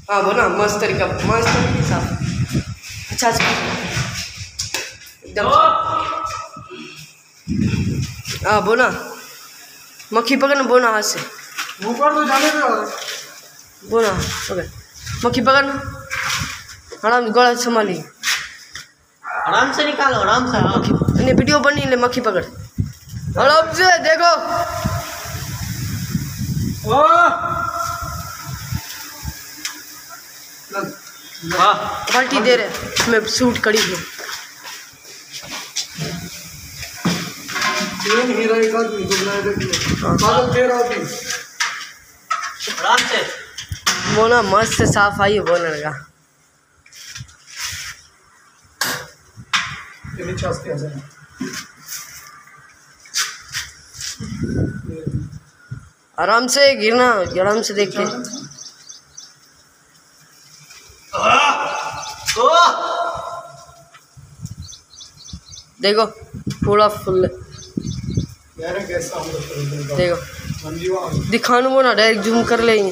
हाँ बोला मस्त तरीका साफ अच्छा से एकदम। हाँ बोला मक्खी पकड़ना बोना हाथ से ऊपर तो जाने दो बोना पकड़ मक्खी पकड़ना आराम गला संभाली आराम से निकालो आराम से। मक्खी नहीं वीडियो बनी ले मक्खी पकड़ आराम से देखो। पलटी दे रहे मैं शूट करी हूँ। आराम से बोना मस्त साफ आई बोलने लगा। आराम से गिरना आराम से देख के देखो पूरा फुल देखो दिखाने वो ना डायरेक्ट जूम कर लेंगे।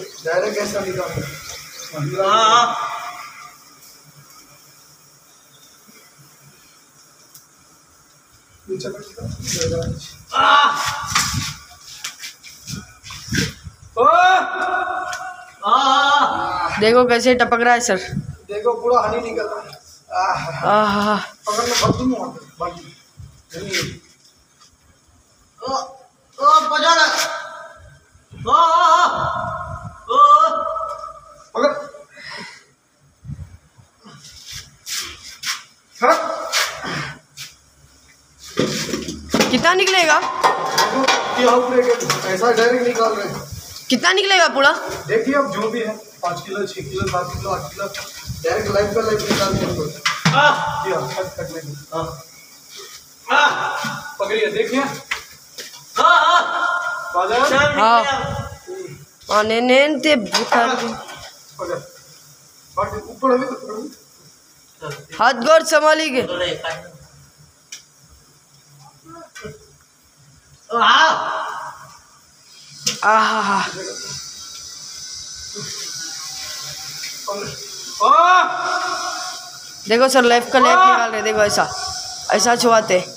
देखो कैसे टपक रहा है सर। देखो पूरा हनी निकल रहा है। पकड़ना कितना निकलेगा? ऐसा डायरेक्ट निकाल रहे हैं। कितना निकलेगा पूरा? देखिए अब जो भी है 5 kilo 6 kilo 7 kilo 8 kilo direct live का लाइव निकाल पकड़िए देखिए। हाँ नैन ते ऊपर हाथ गौर संभाली के देखो सर लेफ्ट का लेफ्ट निकाल रहे देखो ऐसा छुआते